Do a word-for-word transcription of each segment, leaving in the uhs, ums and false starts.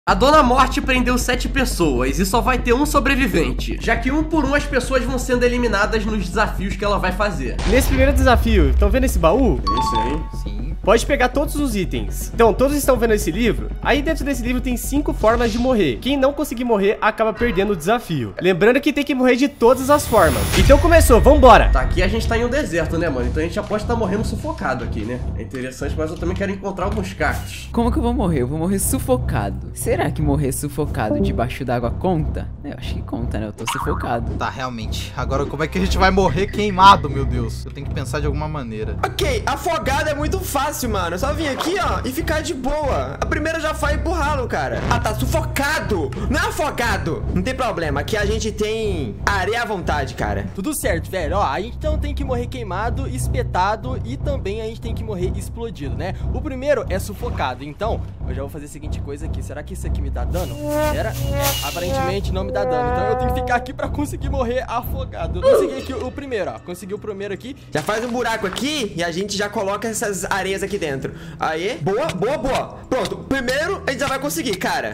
A Dona Morte prendeu sete pessoas e só vai ter um sobrevivente, já que um por um as pessoas vão sendo eliminadas nos desafios que ela vai fazer. Nesse primeiro desafio, estão vendo esse baú? Isso aí. Sim. Pode pegar todos os itens. Então, todos estão vendo esse livro? Aí dentro desse livro tem cinco formas de morrer. Quem não conseguir morrer, acaba perdendo o desafio. Lembrando que tem que morrer de todas as formas. Então começou, vambora! Tá, aqui a gente tá em um deserto, né, mano? Então a gente já pode estar morrendo sufocado aqui, né? É interessante, mas eu também quero encontrar alguns cactos. Como que eu vou morrer? Eu vou morrer sufocado. Será que morrer sufocado debaixo d'água conta? Eu acho que conta, né? Eu tô sufocado. Tá, realmente. Agora, como é que a gente vai morrer queimado, meu Deus? Eu tenho que pensar de alguma maneira. Ok, afogado é muito fácil, mano. É só vir aqui, ó, e ficar de boa. A primeira já vai pro ralo, cara. Ah, tá sufocado. Não é afogado. Não tem problema. Aqui a gente tem areia à vontade, cara. Tudo certo, velho. Ó, a gente então tem que morrer queimado, espetado e também a gente tem que morrer explodido, né? O primeiro é sufocado. Então, eu já vou fazer a seguinte coisa aqui. Será que isso aqui me dá dano? Era? É, aparentemente não me dá dano. Então eu tenho que ficar aqui pra conseguir morrer afogado. Eu consegui aqui o primeiro, ó. Consegui o primeiro aqui. Já faz um buraco aqui e a gente já coloca essas areias aqui dentro. Aí, boa, boa, boa. Pronto, primeiro a gente já vai conseguir, cara.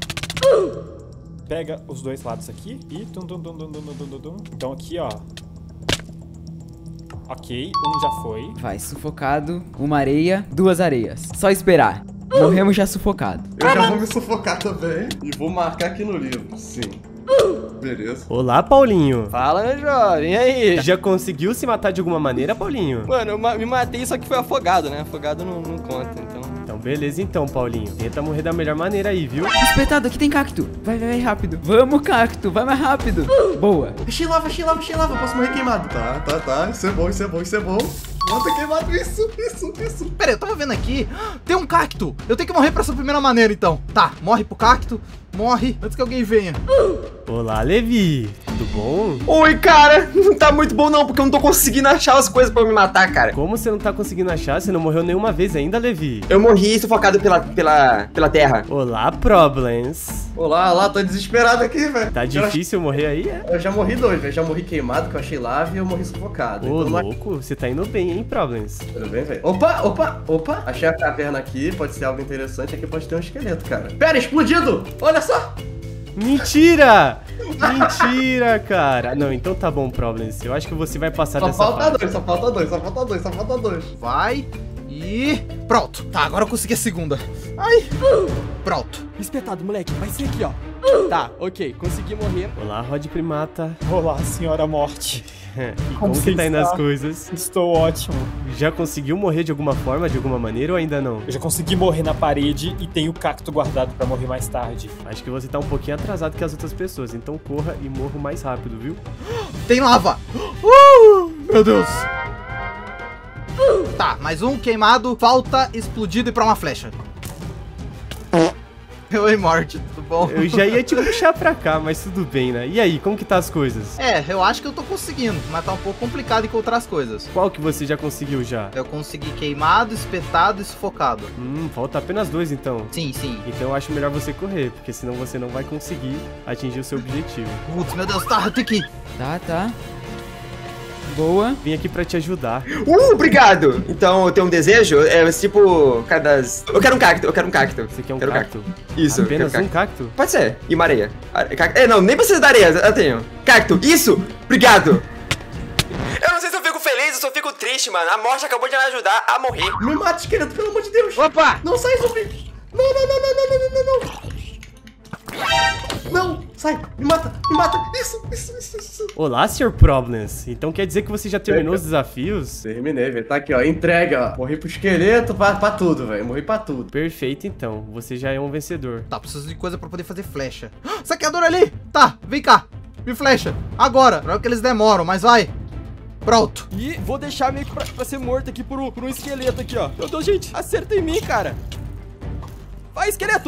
Pega os dois lados aqui e... Tum, tum, tum, tum, tum, tum, tum, tum. Então aqui, ó. Ok, um já foi. Vai, sufocado, uma areia, duas areias. Só esperar. Morremos já sufocado. Eu já vou me sufocar também e vou marcar aqui no livro, sim. Beleza. Olá, Paulinho. Fala, meu jovem, e aí? Já conseguiu se matar de alguma maneira, Paulinho? Mano, eu ma me matei, só que foi afogado, né? Afogado não, não conta, então... Então, beleza então, Paulinho. Tenta morrer da melhor maneira aí, viu? Espetado, aqui tem cacto. Vai, vai, vai rápido. Vamos, cacto, vai mais rápido. Boa. Achei lava, achei lava, achei lava. Posso morrer queimado. Tá, tá, tá. Isso é bom, isso é bom, isso é bom. Mata queimado, isso, isso, isso. Pera aí, eu tava vendo aqui. Tem um cacto. Eu tenho que morrer pra essa primeira maneira, então. Tá, morre pro cacto. Morre antes que alguém venha. Olá, Levi. Tudo bom? Oi, cara. Não tá muito bom não, porque eu não tô conseguindo achar as coisas pra me matar, cara. Como você não tá conseguindo achar? Você não morreu nenhuma vez ainda, Levi? Eu morri sufocado pela, pela, pela terra. Olá, Problems. Olá, olá, tô desesperado aqui, velho. Tá difícil morrer aí, é? Eu já morri dois, velho. Já morri queimado, que eu achei lava, e eu morri sufocado. Ô, então, louco, você tá indo bem, hein, Problems? Tudo bem, velho? Opa, opa, opa. Achei a caverna aqui, pode ser algo interessante. Aqui pode ter um esqueleto, cara. Pera, explodido! Olha só! Mentira! Mentira, cara. Não, então tá bom, Problems. Eu acho que você vai passar só dessa falta fase. dois, só falta dois, só falta dois, só falta dois. Vai e... Pronto. Tá, agora eu consegui a segunda. Ai. Pronto. Espetado, moleque. Vai ser aqui, ó. Tá, ok. Consegui morrer. Olá, Rod Primata. Olá, senhora Morte. E como, Como que você tá indo está? as coisas? Estou ótimo. Já conseguiu morrer de alguma forma, de alguma maneira ou ainda não? Eu já consegui morrer na parede e tenho o cacto guardado pra morrer mais tarde. Acho que você tá um pouquinho atrasado que as outras pessoas, então corra e morra o mais rápido, viu? Tem lava. Uh, meu Deus. Tá, mais um queimado. Falta explodido e pra uma flecha. Oi, Morte, tudo bom? Eu já ia te puxar pra cá, mas tudo bem, né? E aí, como que tá as coisas? É, eu acho que eu tô conseguindo, mas tá um pouco complicado encontrar as coisas. Qual que você já conseguiu já? Eu consegui queimado, espetado e sufocado. Hum, falta apenas dois então. Sim, sim. Então eu acho melhor você correr, porque senão você não vai conseguir atingir o seu objetivo. Putz, meu Deus, tá, eu tenho que ir. Tá, tá. Boa. Vim aqui pra te ajudar. Uh, obrigado. Então eu tenho um desejo, é tipo, cada... Eu quero um cacto, eu quero um cacto. Você quer um quero cacto? Isso. eu Apenas quero um cacto? Pode ser. E uma areia. Are- cac- É, não, nem precisa da areia, eu tenho. Cacto, isso! Obrigado! Eu não sei se eu fico feliz ou se eu fico triste, mano. A morte acabou de me ajudar a morrer. Me mata, esqueleto, pelo amor de Deus. Opa! Não sai, zumbi. Não, não, não, não, não, não, não, não, não. Não, sai, me mata, me mata. Isso, isso, isso, isso. Olá, senhor Problems. Então quer dizer que você já terminou os desafios? Terminei, velho. Tá aqui, ó. Entrega, ó. Morri pro esqueleto, pra, pra tudo, velho. Morri pra tudo. Perfeito, então. Você já é um vencedor. Tá, preciso de coisa pra poder fazer flecha. Saqueador ali! Tá, vem cá. Me flecha. Agora. Não é que eles demoram, mas vai. Pronto. E vou deixar meio que pra, pra ser morto aqui por um, por um esqueleto aqui, ó. Meu Deus, gente. Acerta em mim, cara. Vai, esqueleto.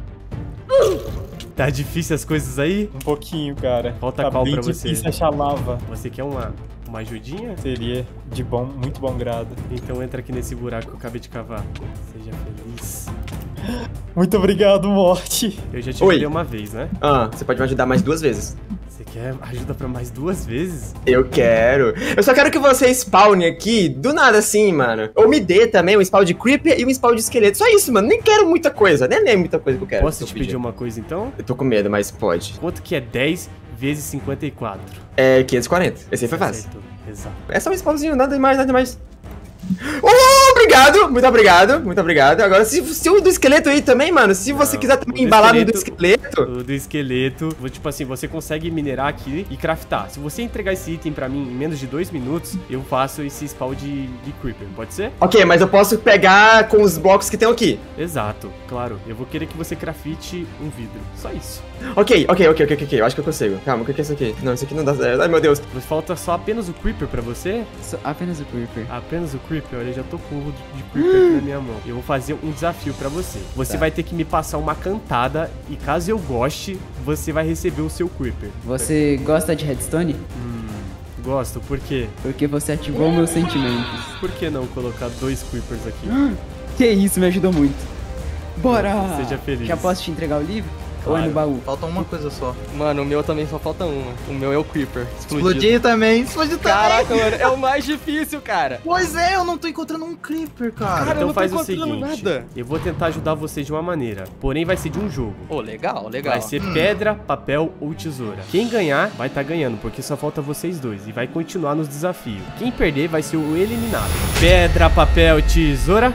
Tá difícil as coisas aí? Um pouquinho, cara. Falta tá qual bem pra você? difícil achar lava. Você quer uma, uma ajudinha? Seria de bom, muito bom grado. Então entra aqui nesse buraco que eu acabei de cavar. Seja feliz. Muito obrigado, Morte. Eu já te Oi. ajudei uma vez, né? Ah, você pode me ajudar mais duas vezes. Você quer ajuda pra mais duas vezes? Eu quero. Eu só quero que você spawne aqui, do nada assim, mano. Ou me dê também um spawn de creeper e um spawn de esqueleto. Só isso, mano. Nem quero muita coisa. Nem é muita coisa que eu quero. Posso te pedir uma coisa, então? Eu tô com medo, mas pode. Quanto que é dez vezes cinquenta e quatro? É quinhentos e quarenta. Esse aí foi fácil. Acertou. Exato. É só um spawnzinho, nada demais, nada demais. Oh, obrigado, muito obrigado, muito obrigado. Agora, se, se o do esqueleto aí também, mano, se você Não, quiser também embalar no do esqueleto... O do esqueleto, tipo assim, você consegue minerar aqui e craftar. Se você entregar esse item pra mim em menos de dois minutos, eu faço esse spawn de, de creeper, pode ser? Ok, mas eu posso pegar com os blocos que tem aqui. Exato, claro. Eu vou querer que você crafte um vidro, só isso. Ok, ok, ok, ok, ok, eu acho que eu consigo. Calma, o que é isso aqui? Não, isso aqui não dá certo. Ai, meu Deus. Falta só apenas o creeper pra você? Só apenas o creeper. Apenas o creeper? Olha, eu já tô com o de creeper aqui na minha mão. Eu vou fazer um desafio pra você. Você Tá. vai ter que me passar uma cantada e caso eu goste, você vai receber o seu creeper. Você gosta de redstone? Hum, gosto, por quê? Porque você ativou meus sentimentos. Por que não colocar dois creepers aqui? Que isso, me ajudou muito. Bora! Seja feliz. Já posso te entregar o livro? Ou é Claro. no baú? Falta uma coisa só. Mano, o meu também só falta uma. O meu é o Creeper. Explodido. Explodir também, explodir também. Caraca, mano, é o mais difícil, cara. Pois é, eu não tô encontrando um creeper, cara. Cara, eu Então não tô faz o encontrando seguinte, nada. eu vou tentar ajudar vocês de uma maneira, porém vai ser de um jogo. Pô, legal, legal. Vai ser pedra, papel ou tesoura. Quem ganhar vai estar ganhando, porque só falta vocês dois e vai continuar nos desafios. Quem perder vai ser o eliminado. Pedra, papel, tesoura.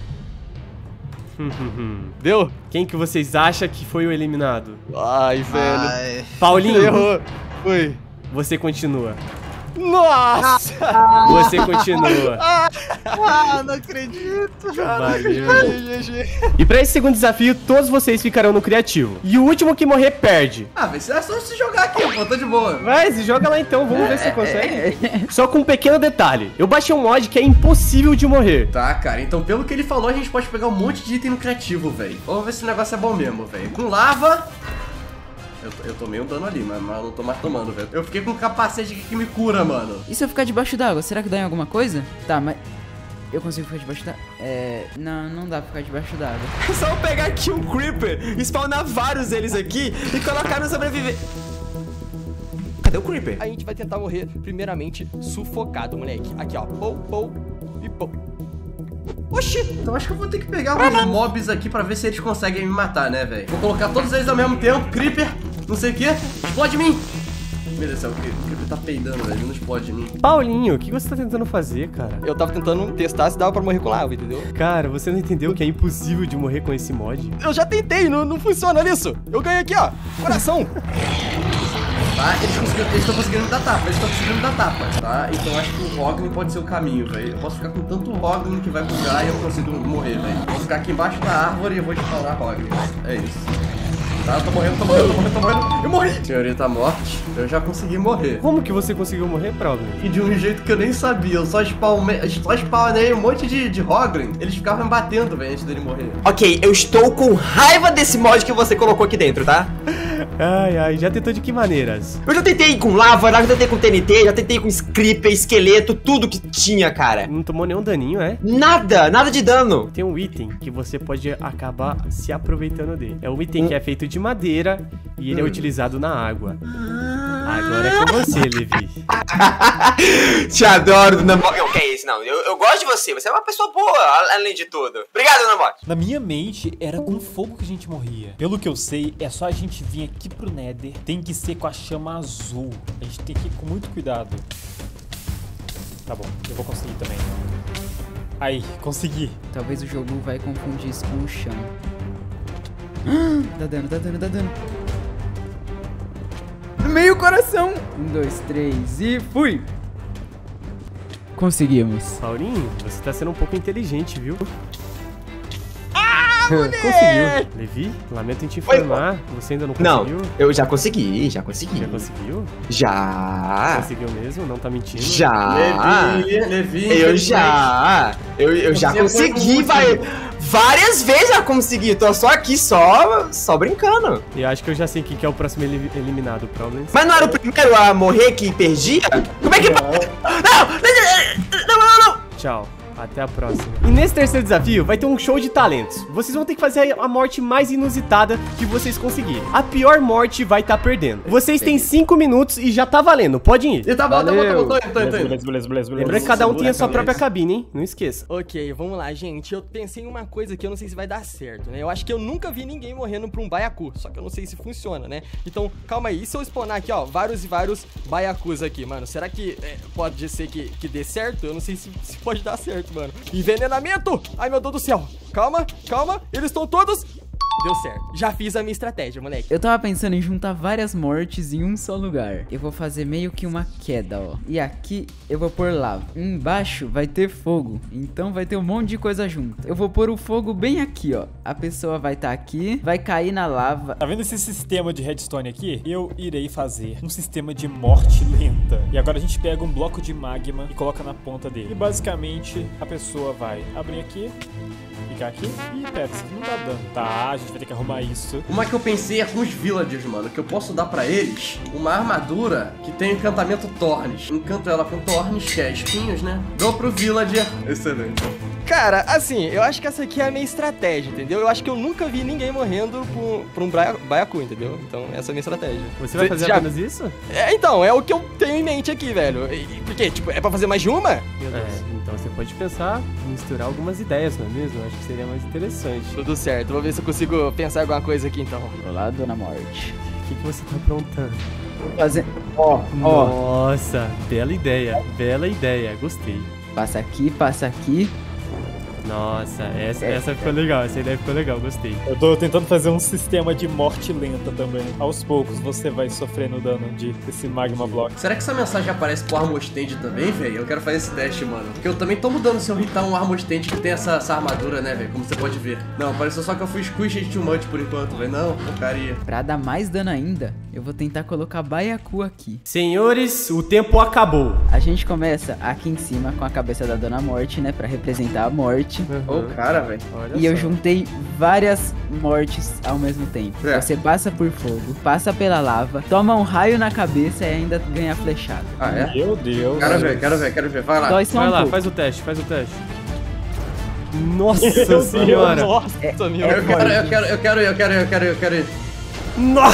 Deu? Quem que vocês acham que foi o eliminado? Ai, velho. Ai. Paulinho, Errou. Oi. você continua. Nossa! Você continua. Ah, não acredito. Valeu. G G. E pra esse segundo desafio, todos vocês ficarão no criativo. E o último que morrer, perde. Ah, velho, é só se jogar aqui, pô, tô de boa. Vai, se joga lá então, vamos ver se você consegue. Só com um pequeno detalhe. Eu baixei um mod que é impossível de morrer. Tá, cara, então pelo que ele falou, a gente pode pegar um monte de item no criativo, velho. Vamos ver se o negócio é bom mesmo, velho. Com lava... Eu, eu tomei um dano ali, mas, mas eu não tô mais tomando, velho. Eu fiquei com um capacete aqui que me cura, mano. E se eu ficar debaixo d'água, será que dá em alguma coisa? Tá, mas... Eu consigo ficar debaixo d'água? É... Não, não dá pra ficar debaixo d'água. É só eu pegar aqui um creeper, spawnar vários deles aqui e colocar no sobreviver. Cadê o creeper? A gente vai tentar morrer, primeiramente, sufocado, moleque. Aqui, ó. Pou, pou e pou. Oxi, então acho que eu vou ter que pegar alguns mobs aqui pra ver se eles conseguem me matar, né, velho? Vou colocar todos eles ao mesmo tempo. Creeper, não sei o que. Explode em mim. Meu Deus do céu, o Creeper, o Creeper tá peidando, velho. Não explode em mim. Paulinho, o que você tá tentando fazer, cara? Eu tava tentando testar se dava pra morrer com lava, entendeu? Cara, você não entendeu que é impossível de morrer com esse mod? Eu já tentei, não, não funciona nisso. Eu ganhei aqui, ó. Coração. Tá, eles conseguiram- eles estão conseguindo me dar tapa, eles estão conseguindo me dar tapa, tá? Então acho que o Roglin pode ser o caminho, velho. Eu posso ficar com tanto Roglin que vai bugar e eu consigo morrer, velho. Vou ficar aqui embaixo da árvore e eu vou spawnar Roglin. É isso. Tá, eu tô morrendo, tô morrendo, tô morrendo, tô morrendo. Eu morri! Senhorita morte, eu já consegui morrer. Como que você conseguiu morrer, Problem? E de um jeito que eu nem sabia, eu só spawnei, só spawnei um monte de, de Roglin. Eles ficavam me batendo, velho, antes dele morrer. Ok, eu estou com raiva desse mod que você colocou aqui dentro, tá? Ai, ai, já tentou de que maneiras? Eu já tentei com lava, já tentei com T N T, já tentei com creeper, esqueleto, tudo que tinha, cara. Não tomou nenhum daninho, é? Nada, nada de dano. Tem um item que você pode acabar se aproveitando dele. É um item que é feito de madeira e ele é utilizado na água. Agora é com você, Levi. Te adoro, Dona Mock. O que é isso? Não, eu, eu gosto de você. Você é uma pessoa boa, além de tudo. Obrigado, Dona Mock. Na minha mente, era com fogo que a gente morria. Pelo que eu sei, é só a gente vir aqui pro Nether. Tem que ser com a chama azul. A gente tem que ir com muito cuidado. Tá bom, eu vou conseguir também. Aí, consegui. Talvez o jogo vai confundir isso com o chão. Ah, dá dano, dá dano, dá dano. Meio coração. Um, dois, três e fui. Conseguimos. Paulinho, você tá sendo um pouco inteligente, viu? Ah, conseguiu. Levi, lamento em te informar, você ainda não Não, conseguiu? eu já consegui, já consegui. Já conseguiu? Já. Conseguiu mesmo? Não tá mentindo? Já. Levi, Levi. Eu infelizmente. já. Eu, eu já Você foi consegui, muito. vai. Várias vezes já consegui. Tô só aqui, só, só brincando. Eu acho que eu já sei quem que é o próximo eli- eliminado, Problems. Mas não era o primeiro a morrer que perdia? Como é que... Não, não, não, não, não. Tchau. Até a próxima. E nesse terceiro desafio vai ter um show de talentos. Vocês vão ter que fazer a morte mais inusitada que vocês conseguirem. A pior morte vai estar perdendo. Vocês têm cinco minutos e já tá valendo. Podem ir. E tá bom, tá bom, tá bom, tô indo, tô indo, tô indo. Beleza, beleza, beleza, beleza. Lembrando que cada um tem a sua própria cabine, hein? Não esqueça. Ok, vamos lá, gente. Eu pensei em uma coisa que eu não sei se vai dar certo, né? Eu acho que eu nunca vi ninguém morrendo pra um baiacu, só que eu não sei se funciona, né? Então, calma aí. E se eu spawnar aqui, ó, vários e vários baiacus aqui, mano? Será que é, pode ser que, que dê certo? Eu não sei se, se pode dar certo, mano. Envenenamento! Ai, meu Deus do céu. Calma, calma. Eles estão todos... Deu certo. Já fiz a minha estratégia, moleque. Eu tava pensando em juntar várias mortes em um só lugar. Eu vou fazer meio que uma queda, ó. E aqui eu vou pôr lava. Embaixo vai ter fogo. Então vai ter um monte de coisa junto. Eu vou pôr o fogo bem aqui, ó. A pessoa vai estar aqui, vai cair na lava. Tá vendo esse sistema de redstone aqui? Eu irei fazer um sistema de morte lenta. E agora a gente pega um bloco de magma e coloca na ponta dele. E basicamente a pessoa vai abrir aqui, ficar aqui e pera, isso aqui não tá dando. Tá, a gente vai ter que arrumar isso. Uma que eu pensei é com os villagers, mano, que eu posso dar pra eles uma armadura que tem encantamento Thorns. Encanto ela com Thorns, que é espinhos, né? Dou pro villager. Excelente. Cara, assim, eu acho que essa aqui é a minha estratégia, entendeu? Eu acho que eu nunca vi ninguém morrendo por, por um baia- baiacu, entendeu? Então, essa é a minha estratégia. Você vai fazer Já- apenas isso? É, então, é o que eu tenho em mente aqui, velho. E, porque, tipo, é pra fazer mais de uma? Meu Deus. É, então você pode pensar em misturar algumas ideias, não é mesmo? Eu acho que seria mais interessante. Tudo certo, vou ver se eu consigo pensar em alguma coisa aqui, então. Olá, Dona Morte. O que, que você tá aprontando? Vou fazer... Ó, ó. Nossa, bela ideia, bela ideia, gostei. Passa aqui, passa aqui. Nossa, essa, essa ficou legal, essa ideia ficou legal, gostei. Eu tô tentando fazer um sistema de morte lenta também. Aos poucos você vai sofrendo dano de desse magma block. Será que essa mensagem aparece pro Armor Stand também, velho? Eu quero fazer esse teste, mano. Porque eu também tô mudando se eu hitar um Armor Stand que tem essa, essa armadura, né, velho? Como você pode ver. Não, pareceu só que eu fui squished too much por enquanto, velho. Não, porcaria. Pra dar mais dano ainda, eu vou tentar colocar baiacu aqui. Senhores, o tempo acabou. A gente começa aqui em cima com a cabeça da Dona Morte, né? Pra representar a morte. Ô, cara, velho. Olha E eu só. juntei várias mortes ao mesmo tempo. É. Você passa por fogo, passa pela lava, toma um raio na cabeça e ainda ganha flechada. Ah, é? Meu Deus. Quero ver, quero ver, quero ver. Vai lá. Dói só Vai um lá, pouco. faz o teste, faz o teste. Nossa Meu Deus, senhora. Nossa, meu Eu quero, eu quero, eu quero, eu quero, eu quero, eu quero ir. Nossa.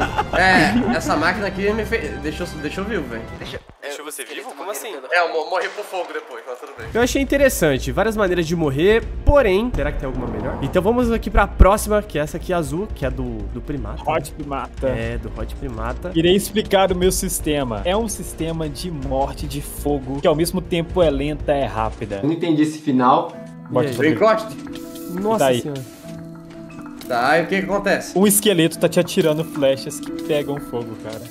É, essa máquina aqui me fez. Deixou, deixou vivo, velho. Deixou você vivo? Como assim? É, eu mo- morri por fogo depois, mas tudo bem. Eu achei interessante, várias maneiras de morrer, porém, será que tem alguma melhor? Então vamos aqui pra próxima, que é essa aqui azul, que é do, do primata. Hot Primata. É, do Hot Primata. Irei explicar o meu sistema. É um sistema de morte de fogo que ao mesmo tempo é lenta e é rápida. Não entendi esse final. Morte aí? de Eu fogo. encosto? Nossa Daí. senhora. Tá, e o que que acontece? Um esqueleto tá te atirando flechas que pegam fogo, cara.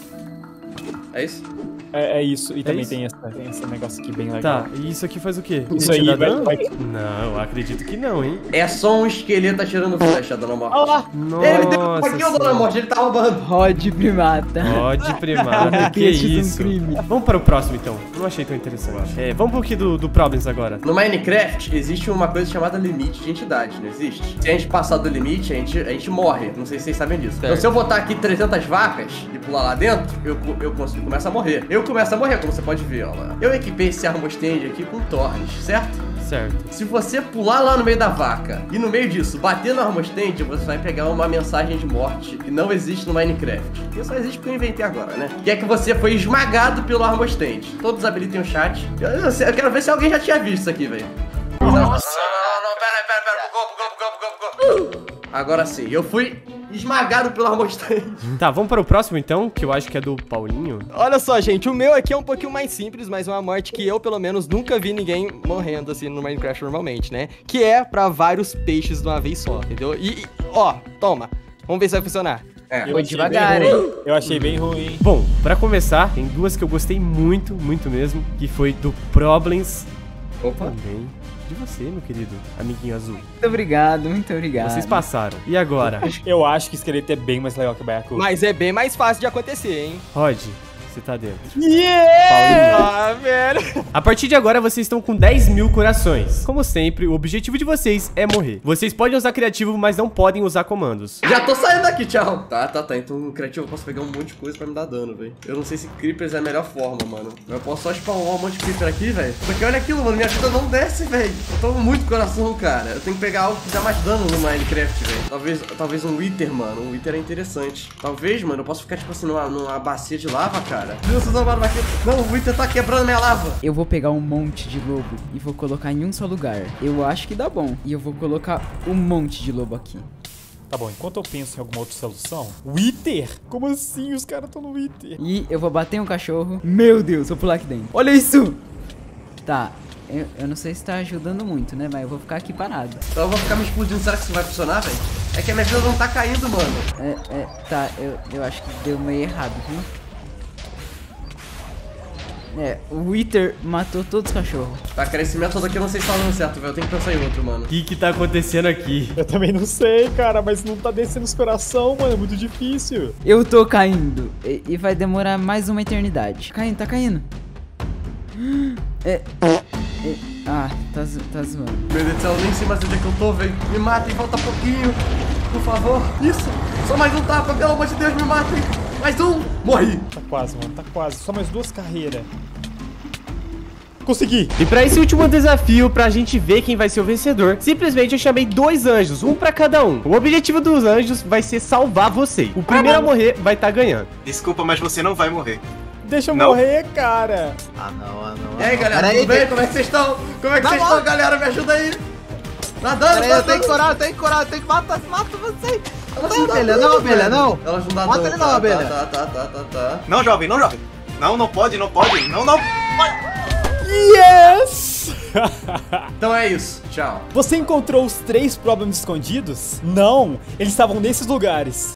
É isso? É, é isso. E também isso? tem, essa, tem esse negócio aqui bem legal. Tá, e isso aqui faz o quê? Isso Ele aí te dá vai- dano? vai- Não, eu acredito que não, hein? É só um esqueleto atirando flecha, Dona Morte. Nossa Ele deu um pouquinho, Dona senhora. Morte, ele tá roubando. Rod Primata. Hot Primata, que Peixes um isso. crime. Vamos para o próximo, então. Não achei tão interessante. É, vamos pro aqui do, do Problems agora. No Minecraft existe uma coisa chamada limite de entidade, não existe? Se a gente passar do limite, a gente, a gente morre. Não sei se vocês sabem disso. Então se eu botar aqui trezentas vacas e pular lá dentro, eu, eu consigo começar a morrer. Eu começo a morrer, como você pode ver, ó lá. Eu equipei esse Armor Stand aqui com Thorns, certo? Certo. Se você pular lá no meio da vaca e no meio disso bater no Armor Stand, você vai pegar uma mensagem de morte que não existe no Minecraft. Que só existe porque eu inventei agora, né? Que é que você foi esmagado pelo Armor Stand. Todos habilitem o chat. Eu, eu, eu quero ver se alguém já tinha visto isso aqui, velho. Nossa! Não, não, não, pera aí, pera, pera, bugou, bugou, bugou, bugou, bugou. Agora sim, eu fui esmagado pelo Armor Stand. Tá, vamos para o próximo, então, que eu acho que é do Paulinho. Olha só, gente, o meu aqui é um pouquinho mais simples, mas é uma morte que eu, pelo menos, nunca vi ninguém morrendo assim no Minecraft normalmente, né? Que é pra vários peixes de uma vez só, entendeu? E, e, ó, toma. Vamos ver se vai funcionar. É. Eu Foi achei devagar, bem ruim. hein? Eu achei bem ruim. Bom, pra começar, tem duas que eu gostei muito, muito mesmo, que foi do Problems Opa. também. De você, meu querido amiguinho azul. Muito obrigado, muito obrigado. Vocês passaram. E agora? Eu acho que o esqueleto é bem mais legal que o baiacu. Mas é bem mais fácil de acontecer, hein? Rod, Você tá dentro. Yeah! Ah, velho. A partir de agora, vocês estão com dez mil corações. Como sempre, o objetivo de vocês é morrer. Vocês podem usar criativo, mas não podem usar comandos. Já tô saindo daqui, tchau. Tá, tá, tá. Então no criativo eu posso pegar um monte de coisa pra me dar dano, velho. Eu não sei se Creepers é a melhor forma, mano. Eu posso só spawnar um monte de Creeper aqui, velho. Só que olha aquilo, mano. Minha vida não desce, velho. Eu tô com muito coração, cara. Eu tenho que pegar algo que dá mais dano no Minecraft, velho. Talvez, talvez um Wither, mano. Um Wither é interessante. Talvez, mano, eu posso ficar, tipo assim, numa, numa bacia de lava, cara. Deus, não, mano, vai... Não, o Wither tá quebrando minha lava. Eu vou pegar um monte de lobo e vou colocar em um só lugar. Eu acho que dá bom. E eu vou colocar um monte de lobo aqui. Tá bom, enquanto eu penso em alguma outra solução... Wither? Como assim? Os caras estão no Wither. E eu vou bater um cachorro. Meu Deus, vou pular aqui dentro. Olha isso! Tá, eu, eu não sei se tá ajudando muito, né? Mas eu vou ficar aqui parado. Então eu vou ficar me explodindo. Será que isso vai funcionar, velho? É que a minha vida não tá caindo, mano. É, é, tá, eu, eu acho que deu meio errado, viu? É, o Wither matou todos os cachorros. Tá, crescimento todo aqui, eu não sei se tá dando certo, velho. Eu tenho que pensar em outro, mano. O que que tá acontecendo aqui? Eu também não sei, cara, mas não tá descendo os coração, mano. É muito difícil. Eu tô caindo. E, e vai demorar mais uma eternidade. Caindo, tá caindo. É... é ah, tá, zo- tá zoando. Meu Deus do céu, eu nem sei mais onde é que eu tô, velho. Me matem, volta pouquinho. Por favor. Isso. Só mais um tapa, pelo amor de Deus, me matem. Mais um. Morri. Tá quase, mano, tá quase. Só mais duas carreiras. Consegui. E pra esse último desafio, pra gente ver quem vai ser o vencedor, simplesmente eu chamei dois anjos, um pra cada um. O objetivo dos anjos vai ser salvar você. O primeiro a morrer vai estar ganhando. Desculpa, mas você não vai morrer. Deixa eu Não. morrer, cara. Ah, não, ah, não. E aí, galera, Pera tudo aí, bem? tem- Como é que vocês estão? Como é que Tá vocês bom. estão, galera? Me ajuda aí. Tá dando, Pera aí, tá eu tenho que dando. curar, eu tenho que curar, eu tenho que matar, mata você. Elas Não, dão abelha, dano, não, abelha, velho. não. Elas não dão Mata dano. ele não, Tá, abelha. Tá, tá, tá, tá, tá. Não, jovem, não, jovem. Não, não pode, não pode. Não, não. Yes! Então é isso. Tchau. Você encontrou os três problemas escondidos? Não, eles estavam nesses lugares.